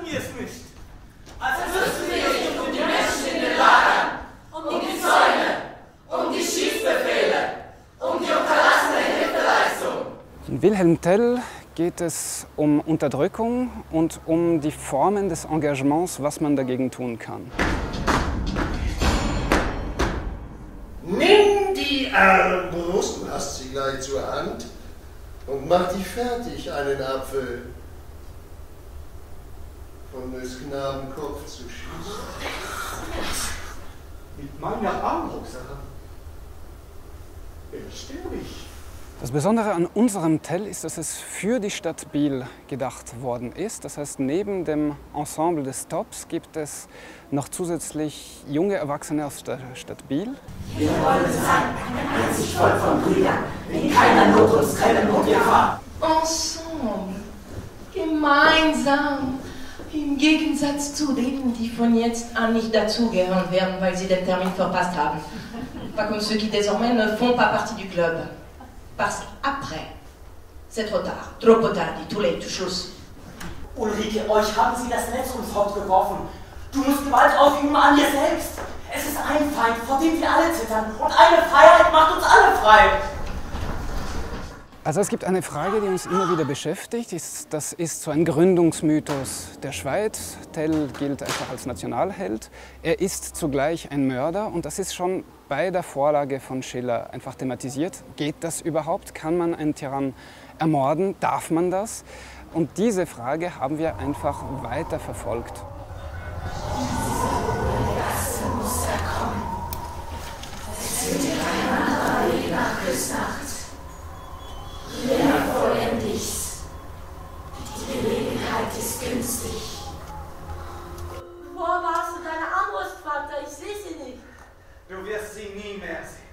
wir es nicht. Also müssen wir sich um die Menschen in den Lagern, um die Zäune, um die Schießbefehle, um die unterlassene Hilfeleistung. In Wilhelm Tell geht es um Unterdrückung und um die Formen des Engagements, was man dagegen tun kann. Nimm die Armbrust, du hast sie gleich zur Hand, und mach dich fertig, einen Apfel von des Knaben Kopf zu schießen. Mit meiner Armbrust sterbe ich. Das Besondere an unserem Tell ist, dass es für die Stadt Biel gedacht worden ist. Das heißt, neben dem Ensemble des Tops gibt es noch zusätzlich junge Erwachsene aus der Stadt Biel. Wir wollen sein, ein einzig Volk von Brüdern, in keiner Not uns trennen und Gefahr. Ensemble, gemeinsam, im Gegensatz zu denen, die von jetzt an nicht dazugehören werden, weil sie den Termin verpasst haben. Pas comme ceux qui désormais ne font pas partie du club. Parce qu'après, c'est trop tard, troppo tardi, too late, Schluss. Ulrike, euch haben sie das Netz ums Haupt geworfen. Du musst Gewalt ausüben an dir selbst. Es ist ein Feind, vor dem wir alle zittern. Und eine Freiheit macht uns alle frei. Also es gibt eine Frage, die uns immer wieder beschäftigt. Das ist so ein Gründungsmythos der Schweiz. Tell gilt einfach als Nationalheld. Er ist zugleich ein Mörder und das ist schon bei der Vorlage von Schiller einfach thematisiert. Geht das überhaupt? Kann man einen Tyrann ermorden? Darf man das? Und diese Frage haben wir einfach weiter verfolgt. Es wird kein anderer Weg nach Küsnacht. Lehrer vollendigst. Die Gelegenheit ist günstig. Wo warst du deine Armbrust, Vater? Ich sehe sie nicht. Du wirst sie nie mehr sehen.